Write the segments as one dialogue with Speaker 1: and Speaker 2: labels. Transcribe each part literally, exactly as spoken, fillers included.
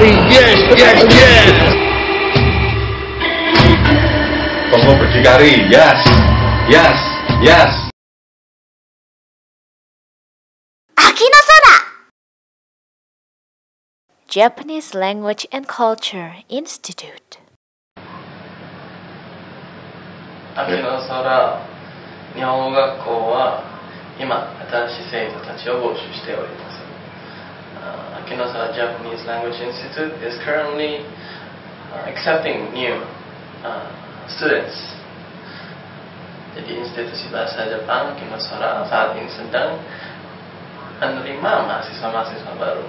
Speaker 1: Muncari. Yes, yes, yes.
Speaker 2: Toko berdikari. Yes, yes, yes.
Speaker 3: Akinosara Japanese Language and Culture Institute.
Speaker 4: 秋の空日本語学校は今新しい生徒たちを募集しております。uh, 秋の空 Japanese Language Institute is currently uh, accepting new uh, students. Jadi institusi bahasa Jepang Aki no Sora saat ini sedang menerima mahasiswa-mahasiswa baru.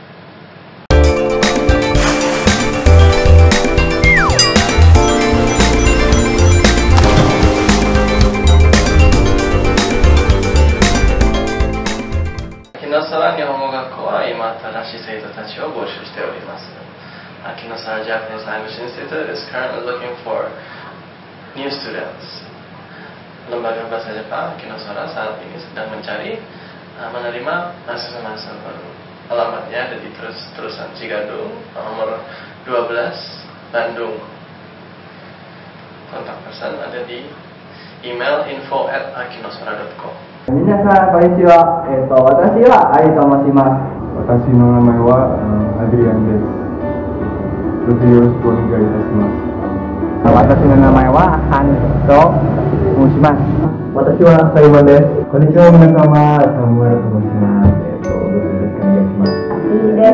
Speaker 4: Akinosara Nihongo Gakko wa ima atarashii seito tachi o bōshū shite orimasu. Akinosara Japanese Language Institute is currently looking for new students. Lembaga Bahasa Jepang Akinosara saat ini sedang mencari uh, menerima mahasiswa-mahasiswa baru. Alamatnya ada di terus terusan Cigadung nomor dua belas Bandung. Kontak person ada di email info at akinosara dot com.
Speaker 5: 皆さんこんにちは。えっと私はアリと申します。
Speaker 6: 私の名前はアドリアンです。どうぞよろしくお願いいたします。
Speaker 5: 私の名前はハンと申します。
Speaker 6: 私はサイモンです。こんにちは皆様、サムエルと申します。えっとどうぞよろしくお願いします。
Speaker 7: いいです。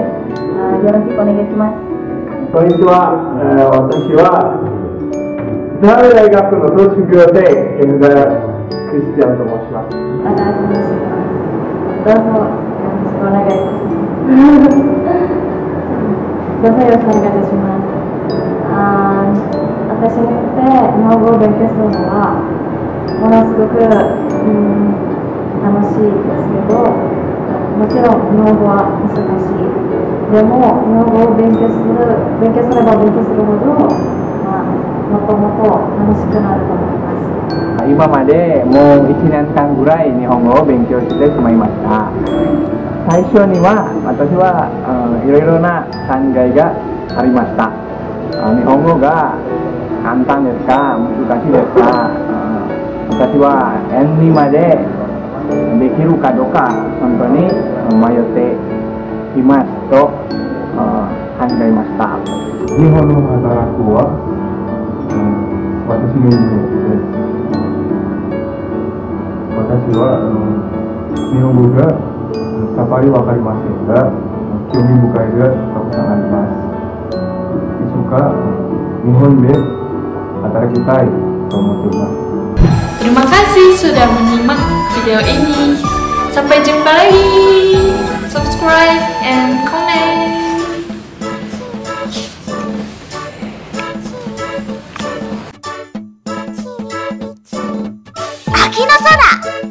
Speaker 7: よろしくお願いします。
Speaker 6: こんにちは。えー、私はザー大学の卒業生エムザクリスチャンと申します。
Speaker 7: 私もします。どうぞよろしくお願いいたします。どうぞよろしくお願いいたします。あ私にとって日本語を勉強するのはものすごく、うん、楽しいですけど、もちろん日本語は難しい。でも日本語を勉強する勉強すれば勉強するほど、まあ、もっともっと楽しくなると思います。
Speaker 5: 今までもういちねんかんぐらい日本語を勉強してしまいました。最初には私はいろいろな考えがありました。日本語が簡単ですか難しいですか、私は円にまでできるかどうか本当に迷っていますと考えました。
Speaker 6: 日本の働くは、うん、私の夢です。私は、うん、日本語がさっぱりわかりませんが、興味深いがたくさんあります。いつか日本で働きたいと思っています。
Speaker 8: Terima kasih sudah menyimak video ini. Sampai jumpa lagi. Subscribe and comment.
Speaker 3: Akinosara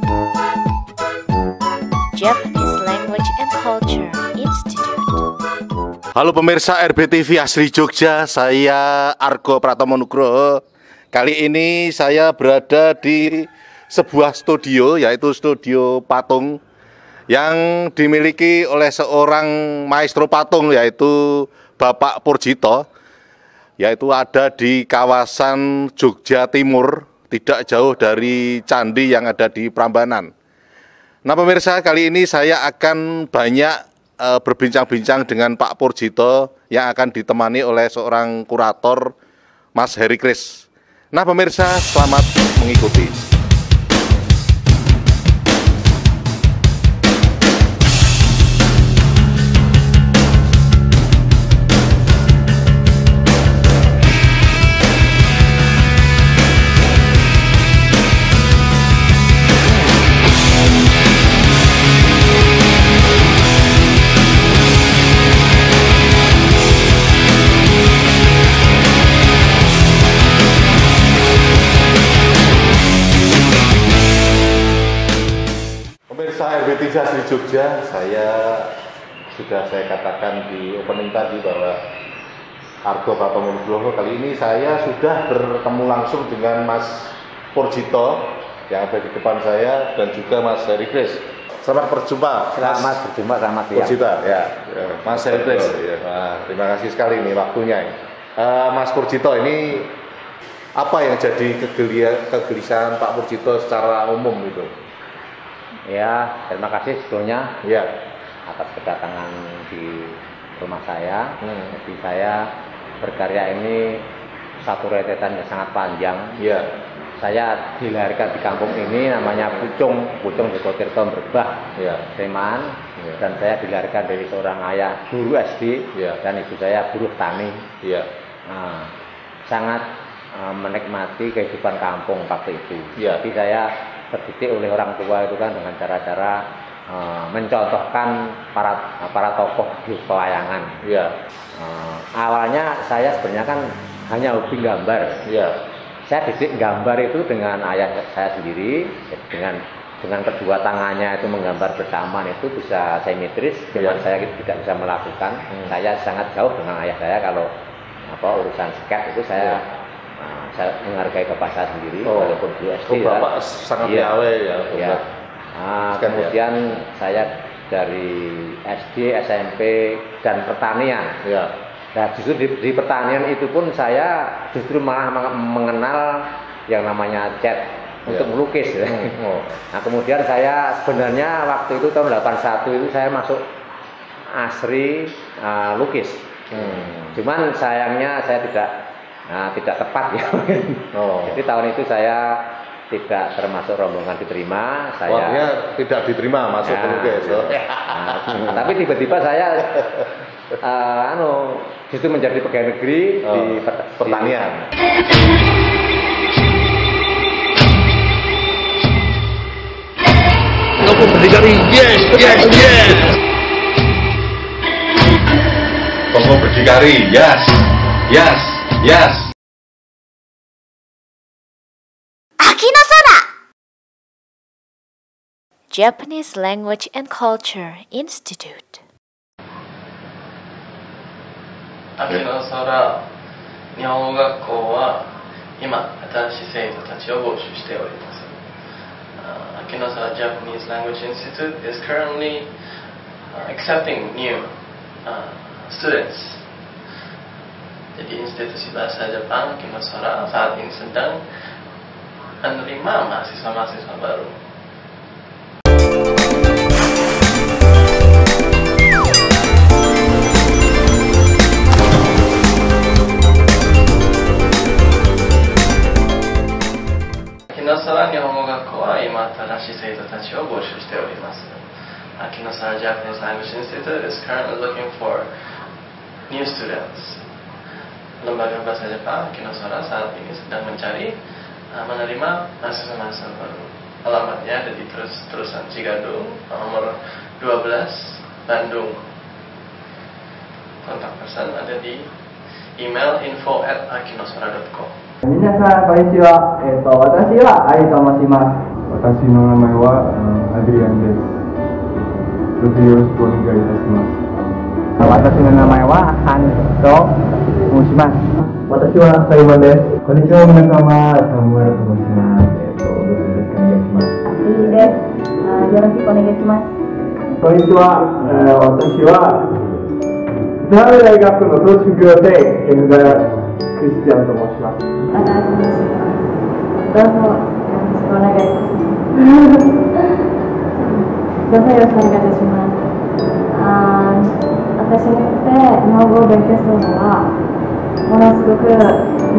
Speaker 3: Japanese Language and Culture Institute.
Speaker 1: Halo pemirsa R B T V Asri Jogja, saya Argo Pratomo Nugroho. Kali ini saya berada di sebuah studio, yaitu studio patung yang dimiliki oleh seorang maestro patung, yaitu Bapak Purjito, yaitu ada di kawasan Jogja Timur, tidak jauh dari candi yang ada di Prambanan. Nah pemirsa, kali ini saya akan banyak e, berbincang-bincang dengan Pak Purjito yang akan ditemani oleh seorang kurator, Mas Heri Kris. Nah pemirsa, selamat mengikuti. R B T V Asri Jogja, saya sudah saya katakan di opening tadi bahwa Argo Pratomo Nugroho, kali ini saya sudah bertemu langsung dengan Mas Purjito yang ada di depan saya dan juga Mas Heri Kris. Selamat berjumpa.
Speaker 9: Selamat berjumpa, selamat siang.
Speaker 1: Purjito, ya. Mas Herdes. Ya. Nah, terima kasih sekali nih waktunya. Uh, Mas Purjito, ini apa yang jadi kegelia- kegelisahan Pak Purjito secara umum itu?
Speaker 9: Ya, terima kasih sebelumnya
Speaker 1: Ya.
Speaker 9: atas kedatangan di rumah saya.
Speaker 1: Hmm.
Speaker 9: Jadi saya berkarya ini satu rentetan yang sangat panjang.
Speaker 1: Ya.
Speaker 9: Saya dilahirkan di kampung ini namanya Pucung, Pucung Joko Tirto Berbah,
Speaker 1: Ya.
Speaker 9: Sleman.
Speaker 1: Ya.
Speaker 9: Dan saya dilahirkan dari seorang ayah guru S D
Speaker 1: Ya.
Speaker 9: dan ibu saya buruh tani.
Speaker 1: Ya.
Speaker 9: Nah, sangat uh, menikmati kehidupan kampung waktu itu.
Speaker 1: Ya.
Speaker 9: Jadi saya terdidik oleh orang tua itu kan dengan cara-cara uh, mencontohkan para para tokoh di pewayangan.
Speaker 1: Ya.
Speaker 9: Uh, awalnya saya sebenarnya kan hanya hobi gambar.
Speaker 1: Ya.
Speaker 9: Saya didik gambar itu dengan ayah saya sendiri, dengan dengan kedua tangannya itu menggambar bersamaan itu bisa simetris, cuman
Speaker 1: Ya.
Speaker 9: saya tidak bisa melakukan.
Speaker 1: Hmm.
Speaker 9: Saya sangat jauh dengan ayah saya kalau apa urusan sket itu saya
Speaker 1: Ya.
Speaker 9: uh, saya menghargai bapak saya sendiri
Speaker 1: Oh.
Speaker 9: walaupun dulu S D
Speaker 1: Oh, Bapak sangat
Speaker 9: Iya.
Speaker 1: piawai ya.
Speaker 9: ya. Nah,
Speaker 1: Sket, ya.
Speaker 9: kemudian saya dari S D, S M P dan pertanian.
Speaker 1: Ya.
Speaker 9: Nah, justru di, di pertanian itu pun saya justru malah mengenal yang namanya cat untuk
Speaker 1: Ya.
Speaker 9: melukis.
Speaker 1: Oh.
Speaker 9: Nah, kemudian saya sebenarnya waktu itu tahun delapan puluh satu itu saya masuk asri uh, lukis.
Speaker 1: Hmm.
Speaker 9: Cuman sayangnya saya tidak nah, tidak tepat ya.
Speaker 1: Oh.
Speaker 9: Jadi tahun itu saya tidak termasuk rombongan diterima. Saya
Speaker 1: Waktunya tidak diterima masuk
Speaker 9: Ya.
Speaker 1: pelukis. Oh.
Speaker 9: Nah, tapi tiba-tiba saya uh, anu justru menjadi pegawai negeri
Speaker 1: Oh,
Speaker 9: di pet-
Speaker 1: pertanian.
Speaker 2: Tokoh berdikari, yes, yes, yes. Tokoh berdikari, yes, yes, yes.
Speaker 3: Akinosora! Japanese Language and Culture Institute.
Speaker 4: 秋の空日本語学校は今新しい生徒たちを募集しております。Uh, Akinosara Japanese Language Institute is currently uh, accepting new uh, students. Jadi institusi bahasa Jepang Akinosara saat ini sedang menerima mahasiswa-mahasiswa baru. Akinosara Nihongo Gakkoは今新しい生徒たちを募集しております。Akinosara Japanese Language Institute is currently looking for new students. Lembaga Bahasa Jepang Akinosara saat ini sedang mencari uh, menerima mahasiswa-mahasiswa baru. Alamatnya ada di terus terusan Cigadung nomor dua belas Bandung. Kontak person ada di email info at akinosara dot com.
Speaker 5: 皆さんこんにちは。えっ、と私はアイと申します。
Speaker 6: 私の名前はアドリアンです。どうぞよろしくお願いいたします。
Speaker 5: 私の名前はハンと申します。私はサイモンです。こんにちは皆様、サムエルと申します。えっ、とどうぞよろしくお願いします。
Speaker 7: いいです。あよろしくお願いします。
Speaker 5: こんにちは。えー私はザー大学の卒業生エムザクリスチャンと申します。
Speaker 7: またお願いします。どうぞよろしくお願いいたします。どうぞよろしくお願いいたします。あ私にとって日本語を勉強するのはものすごく、うん、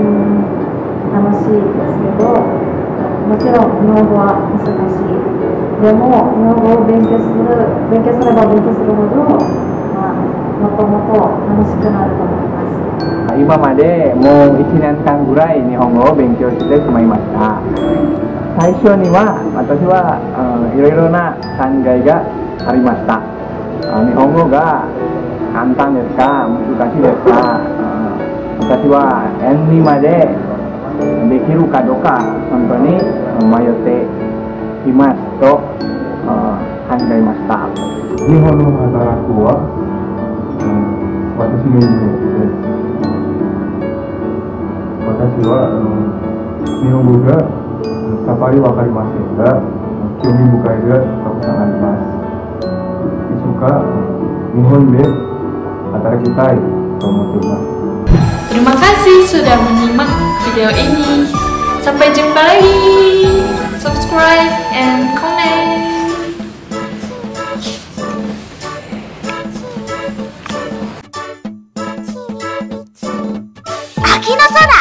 Speaker 7: 楽しいですけど、もちろん日本語は難しい。でも日本語を勉強する勉強すれば勉強するほど、まあ、もっともっと楽しくなると思います。
Speaker 5: 今までもういちねんかんぐらい日本語を勉強してしまいました。最初には私は、うん、いろいろな考えがありました。日本語が簡単ですか難しいですか、うん、私は円にまでできるかどうか本当に迷っていますと、うん、考えました。
Speaker 6: 日本の働くは、うん、私の夢です。私は、うん、日本語がさっぱりわかりませんが、興味深いがたくさんあります。 Isoka Nihon de Hatarakitai to omotteimasu.
Speaker 8: Terima kasih sudah menyimak video ini. Sampai jumpa lagi. Subscribe and comment.
Speaker 3: Akinosara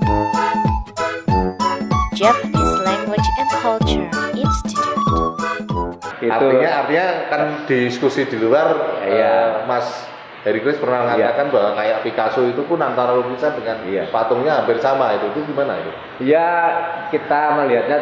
Speaker 3: Japanese Language and Culture Institute.
Speaker 1: Itu artinya artinya kan diskusi di luar,
Speaker 9: iya.
Speaker 1: uh, Mas Heri Kris pernah mengatakan iya. bahwa kayak Picasso itu pun antara lukisan dengan iya. patungnya hampir sama, itu itu gimana itu?
Speaker 9: Ya kita melihatnya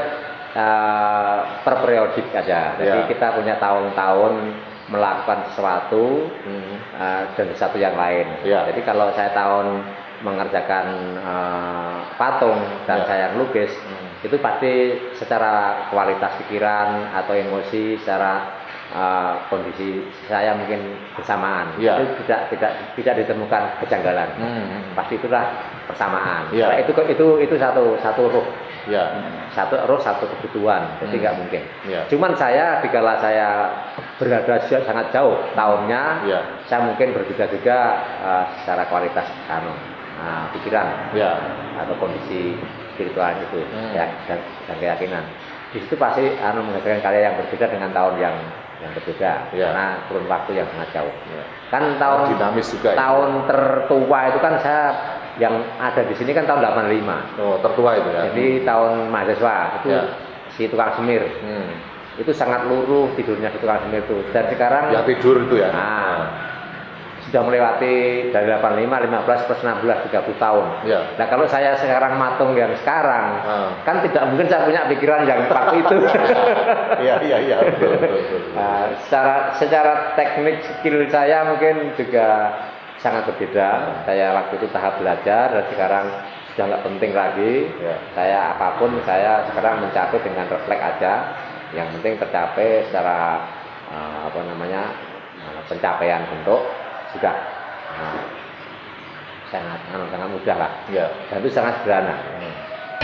Speaker 9: uh, per periodik aja. Jadi iya. kita punya tahun-tahun melakukan sesuatu hmm. uh, dan satu yang lain. Iya. Jadi kalau saya tahun mengerjakan uh, patung dan yeah. saya lukis hmm. itu pasti secara kualitas pikiran atau emosi, secara uh, kondisi saya mungkin bersamaan. Yeah. Itu tidak tidak tidak ditemukan kejanggalan. Hmm. Pasti itulah persamaan. Yeah. Nah, itu itu itu satu satu ruh. Yeah. Satu ruh satu kebutuhan. Jadi nggak hmm. mungkin. Yeah. Cuman saya dikala saya berada sangat jauh tahunnya, yeah. saya mungkin berbeda-beda uh, secara kualitas anu. Nah, pikiran ya. Atau kondisi spiritual itu hmm. ya, dan, dan keyakinan di situ pasti anu menghasilkan karya yang berbeda dengan tahun yang yang berbeda ya. Karena kurun waktu yang sangat jauh ya. Kan tahun
Speaker 1: dinamis juga
Speaker 9: tahun
Speaker 1: ya.
Speaker 9: tertua itu kan saya yang ada di sini kan tahun delapan puluh lima.
Speaker 1: Oh, tertua itu ya.
Speaker 9: Jadi hmm. tahun mahasiswa itu ya. Si tukang semir hmm. itu sangat luruh tidurnya si tukang semir itu, dan sekarang
Speaker 1: ya tidur itu ya.
Speaker 9: Nah, sudah melewati dari delapan puluh lima, lima belas, plus enam belas, tiga puluh tahun. Ya. Nah kalau saya sekarang matung yang sekarang, hmm. kan tidak mungkin saya punya pikiran yang seperti itu.
Speaker 1: Iya, iya, iya.
Speaker 9: Nah, secara secara teknik skill saya mungkin juga sangat berbeda. Hmm. Saya waktu itu tahap belajar dan sekarang sudah nggak penting lagi. Ya. Saya apapun saya sekarang mencapai dengan refleks aja. Yang penting tercapai secara uh, apa namanya uh, pencapaian bentuk. Sudah nah, sangat anu, sangat mudah lah ya. Dan itu sangat sederhana hmm.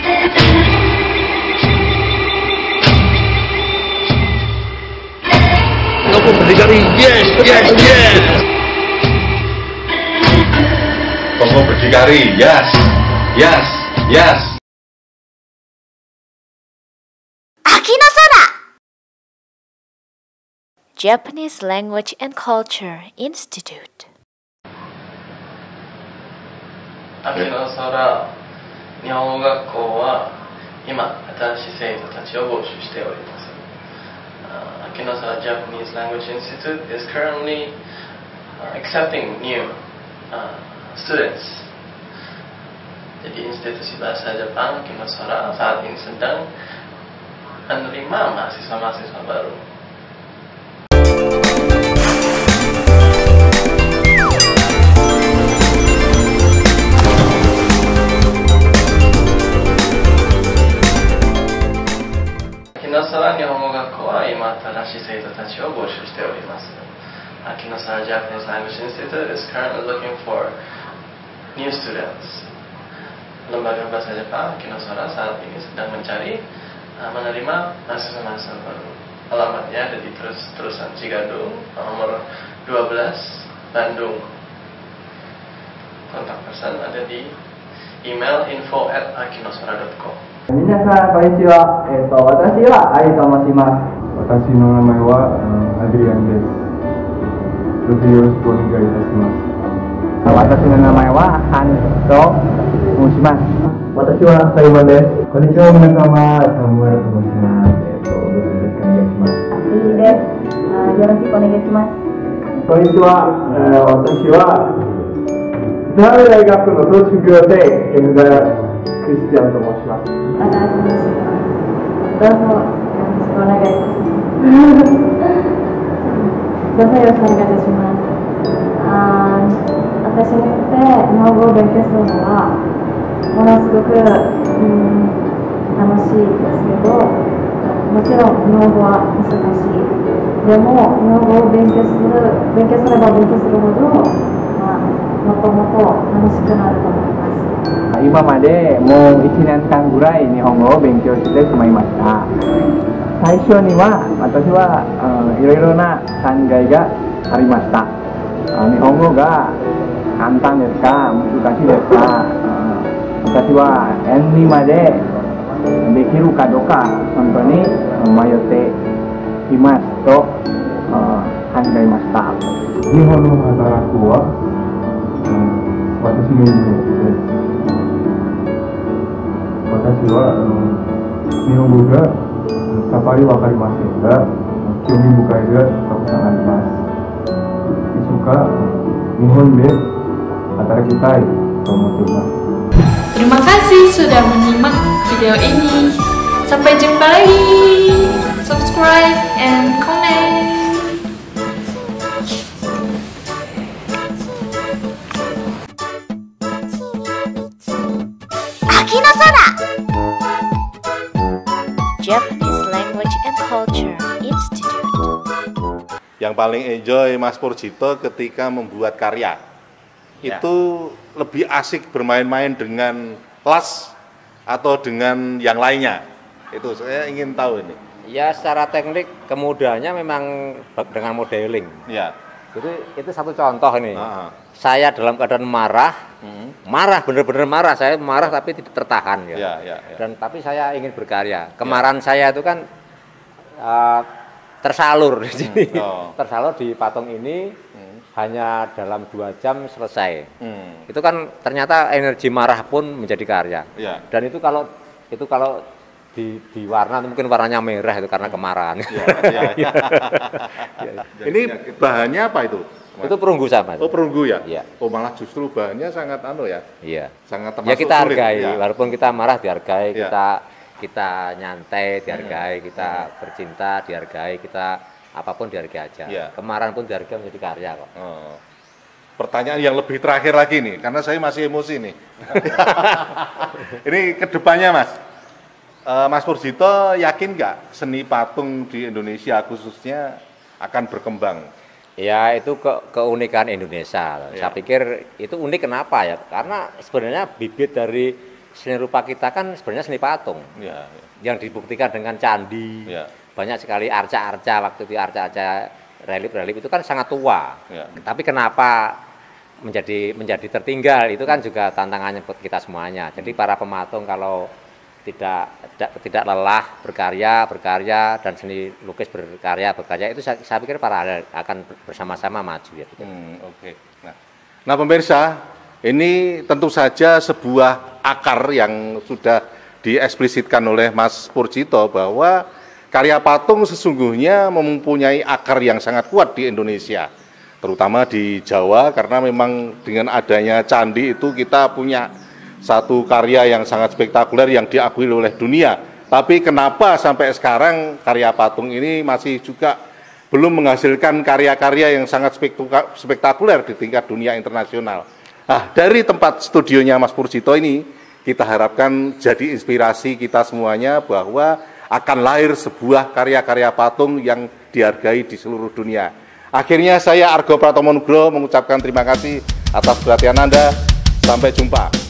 Speaker 2: Tokoh berdikari, yes, yes, yes. Tokoh berdikari, yes, yes, yes.
Speaker 3: Akinosara Japanese Language and Culture Institute.
Speaker 4: Akinosara 日本語学校は今新しい生徒たちを募集しております。uh, Akinosara Japanese Language Institute is currently uh, accepting new uh, students. Jadi institusi bahasa Jepang Akinosara saat ini sedang menerima mahasiswa-mahasiswa baru. Akinosara 日本語学校は今新しい生徒たちを募集しております。Akinosara Japanese Language Institute is currently looking for new students. Lembaga Bahasa Jepang Akinosara saat ini sedang mencari uh, menerima mahasiswa-mahasiswa baru. Alamatnya ada di terus terusan Cigadung nomor dua belas Bandung. Kontak person ada di email info at akinosara dot com.
Speaker 5: 皆さんこんにちは。えっと私はアイと申します。
Speaker 6: 私の名前はアデリアンです。どうぞよろしくお願いいたします。
Speaker 5: 私の名前はハンと申します。私はサイモンです。こんにちは皆様、サムエルと申します。えっとどうぞよろしくお願いします。
Speaker 7: アキリです。あよろしくお願いします。
Speaker 5: こんにちは。えー、私は奈良大学の同宿業でエムザクリスチャンと申します。
Speaker 7: 私もします。どうぞよろしくお願いします。どうぞよろしくお願いいたします。あ私にとって日本語を勉強するのはものすごく、うん、楽しいですけど、もちろん日本語は難しい。でも日本語を勉強する勉強すれば勉強するほど、まあ、もっともっと楽しくなると思います。
Speaker 5: 今までもういちねんかんぐらい日本語を勉強してしまいました。最初には私は、うん、いろいろな考えが arimashita. Uh, Nihongo ga kantan desu ka, musukashi desu ka? Uh, Watashi wa enri made dekiru ka do ka hontou ni mayotte imasu to uh, hangaimashita.
Speaker 6: 日本の働くは、うん、私の夢です。私は、うん、日本語がさっぱりわかりませんが、興味深いがたくさんあります。いつか日本で働きたいと思っています。
Speaker 8: Terima kasih sudah menyimak video ini. Sampai jumpa lagi. Subscribe and comment.
Speaker 3: Japanese Language and Culture Institute.
Speaker 1: Yang paling enjoy Mas Purjito ketika membuat karya
Speaker 9: Ya.
Speaker 1: itu lebih asik bermain-main dengan kelas atau dengan yang lainnya? Itu saya ingin tahu ini.
Speaker 9: Ya, secara teknik kemudahannya memang dengan modeling.
Speaker 1: Ya.
Speaker 9: Itu itu satu contoh ini.
Speaker 1: Ah.
Speaker 9: Saya dalam keadaan marah, hmm. marah benar-benar marah. Saya marah tapi tidak tertahan ya.
Speaker 1: Ya, ya, ya.
Speaker 9: Dan tapi saya ingin berkarya. Kemarahan ya. Saya itu kan uh, tersalur di sini, hmm. oh. tersalur di patung ini hmm. hanya dalam dua jam selesai. Hmm. Itu kan ternyata energi marah pun menjadi karya.
Speaker 1: Ya.
Speaker 9: Dan itu kalau itu kalau di, di warna mungkin warnanya merah itu karena kemarahan. Ya, ya, ya.
Speaker 1: Ini bahannya apa itu? Mas?
Speaker 9: Itu perunggu sama.
Speaker 1: Oh, perunggu ya?
Speaker 9: Iya.
Speaker 1: Oh, malah justru bahannya sangat anu ya?
Speaker 9: Iya.
Speaker 1: Sangat termasuk
Speaker 9: ya kita
Speaker 1: sulit,
Speaker 9: hargai,
Speaker 1: ya.
Speaker 9: walaupun kita marah dihargai,
Speaker 1: Ya.
Speaker 9: kita kita nyantai dihargai, hmm. kita hmm. bercinta dihargai, kita apapun dihargai aja. Ya. Kemarahan pun dihargai menjadi karya kok.
Speaker 1: Oh. Pertanyaan yang lebih terakhir lagi nih, karena saya masih emosi nih. Ini kedepannya Mas, uh, Mas Purjito yakin nggak seni patung di Indonesia khususnya akan berkembang?
Speaker 9: Ya, itu ke keunikan Indonesia. Ya. Saya pikir itu unik kenapa ya? Karena sebenarnya bibit dari seni rupa kita kan sebenarnya seni patung. Ya, ya. Yang dibuktikan dengan candi. Ya. Banyak sekali arca-arca, waktu itu arca-arca relief-relief itu kan sangat tua. Ya. Tapi kenapa menjadi menjadi tertinggal? Itu kan juga tantangannya buat kita semuanya. Jadi para pematung kalau tidak tidak tidak lelah berkarya berkarya dan seni lukis berkarya berkarya itu saya, saya pikir para akan bersama-sama maju ya.
Speaker 1: Hmm, Oke. Okay. Nah, nah pemirsa, ini tentu saja sebuah akar yang sudah dieksplisitkan oleh Mas Purjito bahwa karya patung sesungguhnya mempunyai akar yang sangat kuat di Indonesia, terutama di Jawa, karena memang dengan adanya candi itu kita punya satu karya yang sangat spektakuler yang diakui oleh dunia. Tapi kenapa sampai sekarang karya patung ini masih juga belum menghasilkan karya-karya yang sangat spektakuler di tingkat dunia internasional? Nah, dari tempat studionya Mas Purjito ini, kita harapkan jadi inspirasi kita semuanya bahwa akan lahir sebuah karya-karya patung yang dihargai di seluruh dunia. Akhirnya saya Argo Pratomo Nugroho mengucapkan terima kasih atas perhatian Anda. Sampai jumpa.